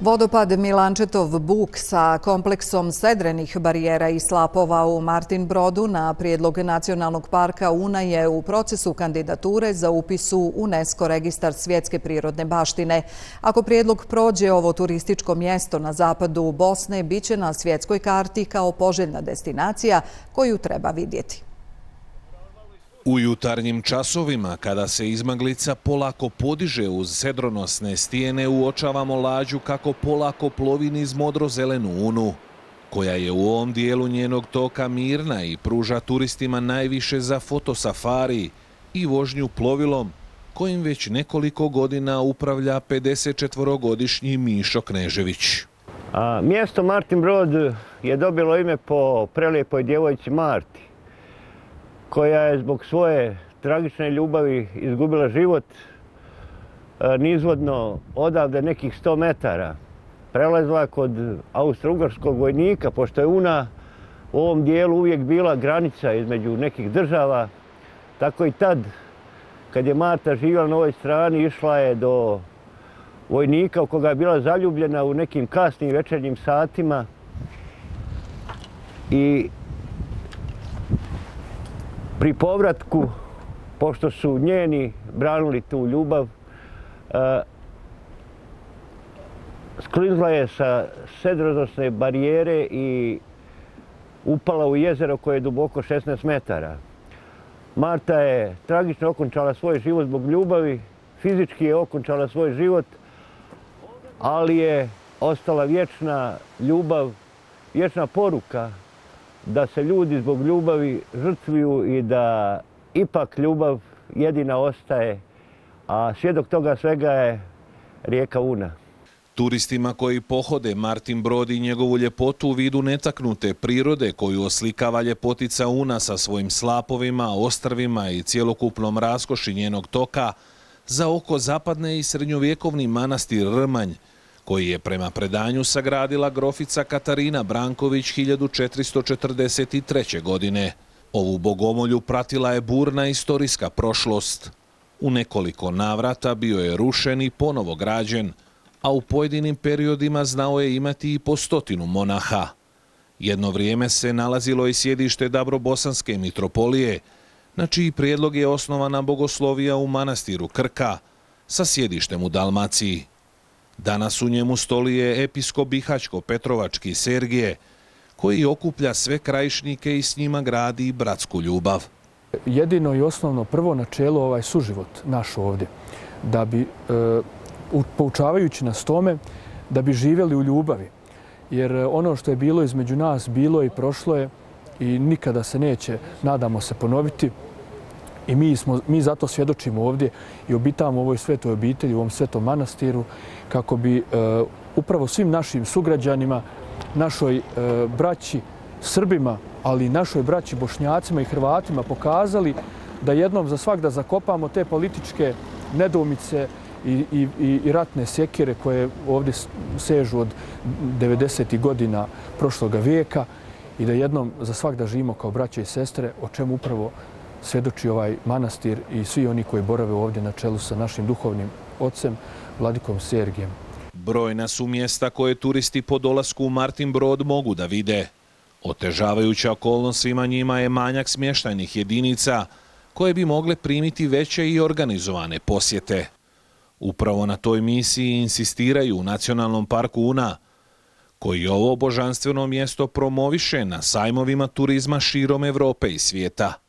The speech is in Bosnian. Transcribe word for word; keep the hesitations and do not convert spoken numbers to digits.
Vodopad Milančetov Buk sa kompleksom sedrenih barijera i slapova u Martin Brodu na prijedlog Nacionalnog parka Una je u procesu kandidature za upis u UNESCO registar svjetske prirodne baštine. Ako prijedlog prođe, ovo turističko mjesto na zapadu Bosne biće na svjetskoj karti kao poželjna destinacija koju treba vidjeti. U jutarnjim časovima, kada se izmaglica polako podiže uz sedronosne stijene, uočavamo lađu kako polako plovi niz modro-zelenu Unu, koja je u ovom dijelu njenog toka mirna i pruža turistima najviše za fotosafari i vožnju plovilom, kojim već nekoliko godina upravlja pedesetčetvorogodišnji Mišo Knežević. A, mjesto Martin Brod je dobilo ime po prelijepoj djevojci Marti, koja je zbog svoje tragične ljubavi izgubila život nizvodno odavde nekih sto metara. Prelazila kod austro-ugarskog vojnika, pošto je Una u ovom dijelu uvijek bila granica između nekih država. Tako i tad, kad je Marta živjela na ovoj strani, išla je do vojnika u koga je bila zaljubljena u nekim kasnim večernjim satima. I pri povratku, pošto su njeni branili tu ljubav, sklizla je sa sedronosne barijere i upala u jezero koje je duboko šesnaest metara. Marta je tragično okončala svoj život zbog ljubavi, fizički je okončala svoj život, ali je ostala vječna ljubav, vječna poruka da se ljudi zbog ljubavi žrtvuju i da ipak ljubav jedina ostaje, a svjedok toga svega je rijeka Una. Turistima koji pohode Martin Brod i njegovu ljepotu u vidu netaknute prirode koju oslikava ljepotica Una sa svojim slapovima, ostrvima i cjelokupnom raskoši njenog toka, za oko zapadne i srednjovjekovni manastir Rmanj, koji je prema predanju sagradila grofica Katarina Branković hiljadu četiristo četrdeset treće. godine. Ovu bogomolju pratila je burna istorijska prošlost. U nekoliko navrata bio je rušen i ponovo građen, a u pojedinim periodima znao je imati i po stotinu monaha. Jedno vrijeme se nalazilo i sjedište Dabrobosanske mitropolije, na čiji prijedlog je osnovana bogoslovija u manastiru Krka sa sjedištem u Dalmaciji. Danas u njemu stolije episkop Bihaćko-Petrovački Sergije, koji okuplja sve krajišnike i s njima gradi bratsku ljubav. Jedino i osnovno prvo načelo ovaj suživot naš ovdje, da bi, e, poučavajući nas tome, da bi živjeli u ljubavi. Jer ono što je bilo između nas, bilo i prošlo je i nikada se neće, nadamo se, ponoviti. I mi, smo, mi zato svjedočimo ovdje i obitavamo u ovoj svetoj obitelji, u ovom svetom manastiru, kako bi e, upravo svim našim sugrađanima, našoj e, braći Srbima, ali i našoj braći Bošnjacima i Hrvatima pokazali da jednom za svak da zakopamo te političke nedoumice i, i, i ratne sjekire koje ovdje sežu od devedesetih godina prošloga vijeka i da jednom za svak da živimo kao braće i sestre, o čemu upravo svjedoči ovaj manastir i svi oni koji borave ovdje na čelu sa našim duhovnim ocem, vladikom Sergijem. Brojna su mjesta koje turisti po dolasku u Martin Brod mogu da vide. Otežavajuća okolnost svima njima je manjak smještajnih jedinica koje bi mogle primiti veće i organizovane posjete. Upravo na toj misiji insistiraju u Nacionalnom parku Una, koji ovo božanstveno mjesto promoviše na sajmovima turizma širom Evrope i svijeta.